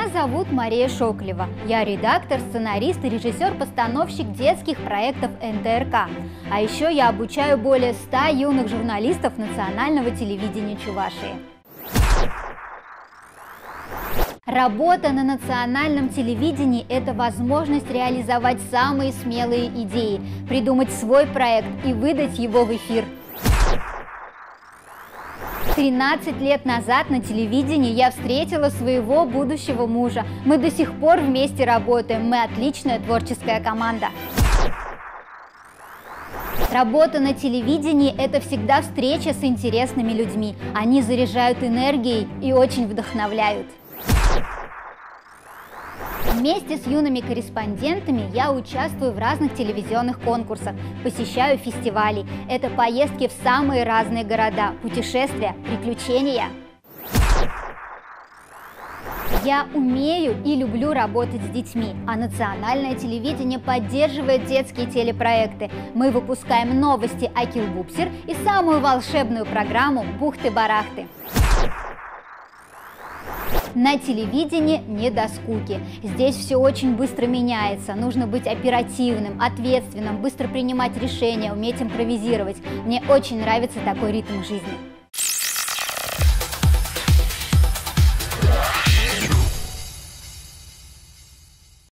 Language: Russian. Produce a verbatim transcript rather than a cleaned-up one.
зовут Мария Шоклева. Я редактор, сценарист и режиссер-постановщик детских проектов эн тэ эр ка. А еще я обучаю более ста юных журналистов национального телевидения Чувашии. Работа на национальном телевидении – это возможность реализовать самые смелые идеи, придумать свой проект и выдать его в эфир. тринадцать лет назад на телевидении я встретила своего будущего мужа. Мы до сих пор вместе работаем, мы отличная творческая команда. Работа на телевидении – это всегда встреча с интересными людьми. Они заряжают энергией и очень вдохновляют. Вместе с юными корреспондентами я участвую в разных телевизионных конкурсах, посещаю фестивали. Это поездки в самые разные города, путешествия, приключения. Я умею и люблю работать с детьми, а национальное телевидение поддерживает детские телепроекты. Мы выпускаем новости Акил-Буксир и самую волшебную программу «Бухты-барахты». На телевидении не до скуки. Здесь все очень быстро меняется. Нужно быть оперативным, ответственным, быстро принимать решения, уметь импровизировать. Мне очень нравится такой ритм жизни.